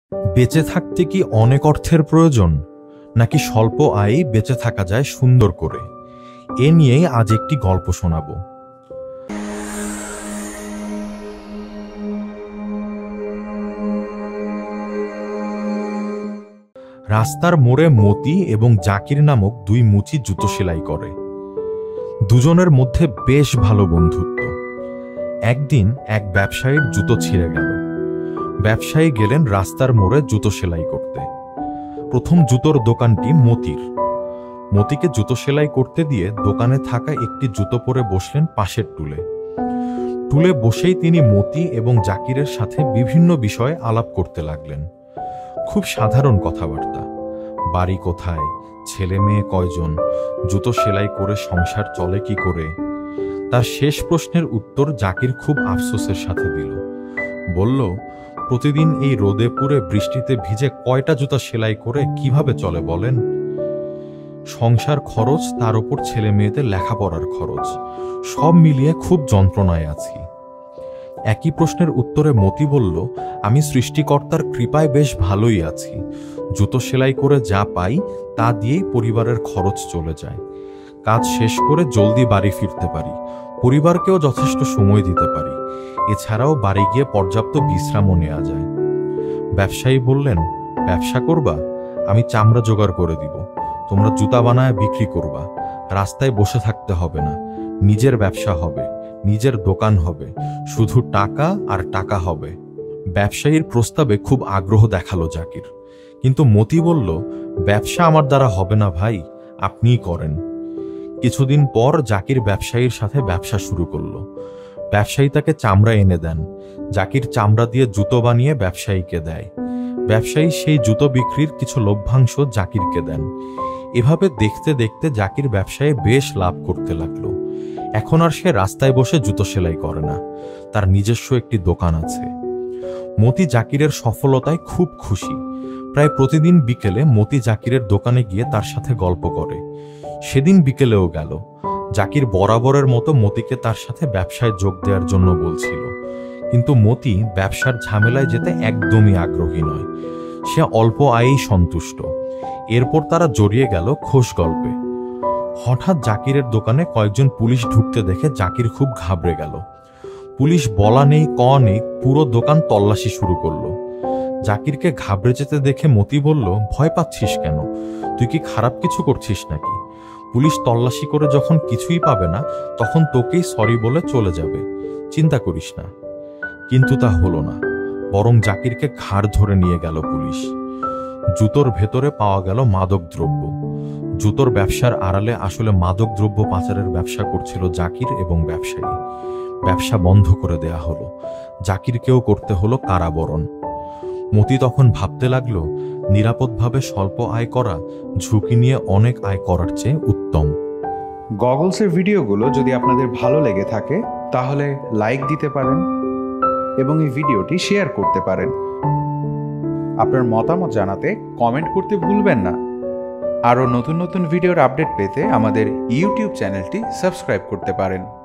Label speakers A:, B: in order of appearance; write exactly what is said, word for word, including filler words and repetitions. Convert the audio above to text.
A: বেঁচে থাকতে কি অনেক অর্থের প্রয়োজন, নাকি স্বল্প আয়েই বেঁচে থাকা যায় সুন্দর করে? এ নিয়েই আজ একটি গল্প শোনাব। রাস্তার মোড়ে মতি এবং জাকির নামক দুই মুচি জুতো সেলাই করে। দুজনের মধ্যে বেশ ভালো বন্ধুত্ব। একদিন এক ব্যবসায়ীর জুতো ছিঁড়ে গেল। ব্যবসায়ী গেলেন রাস্তার মোড়ে জুতো সেলাই করতে। প্রথম জুতোর দোকানটি মতির। মতিকে জুতো সেলাই করতে দিয়ে দোকানে থাকা একটি জুতো পরে বসলেন পাশের টুলে। টুলে বসেই তিনি মতি এবং জাকিরের সাথে বিভিন্ন বিষয়ে আলাপ করতে লাগলেন। খুব সাধারণ কথাবার্তা। বাড়ি কোথায়, ছেলে মেয়ে কয়জন, জুতো সেলাই করে সংসার চলে কি করে। তার শেষ প্রশ্নের উত্তর জাকির খুব আফসোসের সাথে দিল। বলল, প্রতিদিন এই রোদে পুড়ে বৃষ্টিতে ভিজে কয়টা জুতা সেলাই করে কিভাবে চলে বলেন? সংসার খরচ, তার উপর ছেলে মেয়েদের লেখাপড়ার খরচ, সব মিলিয়ে খুব যন্ত্রণায় আছি। একই প্রশ্নের উত্তরে মতি বলল, আমি সৃষ্টিকর্তার কৃপায় বেশ ভালোই আছি। জুতো সেলাই করে যা পাই তা দিয়েই পরিবারের খরচ চলে যায়। কাজ শেষ করে জলদি বাড়ি ফিরতে পারি, পরিবারকেও যথেষ্ট সময় দিতে পারি। এছাড়াও বাড়ি গিয়ে পর্যাপ্ত বিশ্রামও নেওয়া যায়। ব্যবসায়ী বললেন, ব্যবসা করবা? আমি চামড়া জোগাড় করে দিব, তোমরা জুতা বানায় বিক্রি করবা। রাস্তায় বসে থাকতে হবে না, নিজের ব্যবসা হবে, নিজের দোকান হবে, শুধু টাকা আর টাকা হবে। ব্যবসায়ীর প্রস্তাবে খুব আগ্রহ দেখালো জাকির, কিন্তু মতি বলল, ব্যবসা আমার দ্বারা হবে না ভাই, আপনিই করেন। কিছুদিন পর জাকির ব্যবসায়ীর সাথে ব্যবসা শুরু করলো। ব্যবসায়ী তাকে চামড়া এনে দেন। জাকির চামড়া দিয়ে জুতো বানিয়ে ব্যবসায়ীকে দেয়। ব্যবসায়ী সেই জুতো বিক্রির কিছু লভ্যাংশ জাকিরকে দেন। এভাবে দেখতে দেখতে জাকির ব্যবসায়ে বেশ লাভ করতে লাগলো। এখন আর সে রাস্তায় বসে জুতো সেলাই করে না, তার নিজস্ব একটি দোকান আছে। মতি জাকিরের সফলতায় খুব খুশি। প্রায় প্রতিদিন বিকেলে মতি জাকিরের দোকানে গিয়ে তার সাথে গল্প করে। সেদিন বিকেলেও গেল। জাকির বরাবরের মতো মতিকে তার সাথে ব্যবসায় যোগ দেওয়ার জন্য বলছিল, কিন্তু মতি ব্যবসার ঝামেলায় যেতে একদমই আগ্রহী নয়। সে অল্প আয়েই সন্তুষ্ট। এরপর তারা জড়িয়ে গেল খোশ গল্পে। হঠাৎ জাকিরের দোকানে কয়েকজন পুলিশ ঢুকতে দেখে জাকির খুব ঘাবড়ে গেল। পুলিশ বলা নেই ক নেই পুরো দোকান তল্লাশি শুরু করলো। জাকিরকে ঘাবড়ে যেতে দেখে মতি বলল, ভয় পাচ্ছিস কেন? তুই কি খারাপ কিছু করছিস নাকি? পুলিশ তল্লাশি করে যখন কিছুই পাবে না, তখন তোকেই সরি বলে চলে যাবে, চিন্তা করিস না। কিন্তু তা হলো না, বরং জাকিরকে ঘাড় ধরে নিয়ে গেল পুলিশ। জুতোর ভেতরে পাওয়া গেল মাদক দ্রব্য। জুতোর ব্যবসার আড়ালে আসলে মাদক দ্রব্য পাচারের ব্যবসা করছিল জাকির এবং ব্যবসায়ী। ব্যবসা বন্ধ করে দেয়া হলো। জাকিরকেও করতে হলো কারাবরণ। মতি তখন ভাবতে লাগলো, নিরাপদভাবে স্বল্প আয় করা ঝুঁকি নিয়ে অনেক আয় করার চেয়ে উত্তম।
B: গগলসের ভিডিওগুলো যদি আপনাদের ভালো লেগে থাকে তাহলে লাইক দিতে পারেন এবং এই ভিডিওটি শেয়ার করতে পারেন। আপনার মতামত জানাতে কমেন্ট করতে ভুলবেন না। আরও নতুন নতুন ভিডিওর আপডেট পেতে আমাদের ইউটিউব চ্যানেলটি সাবস্ক্রাইব করতে পারেন।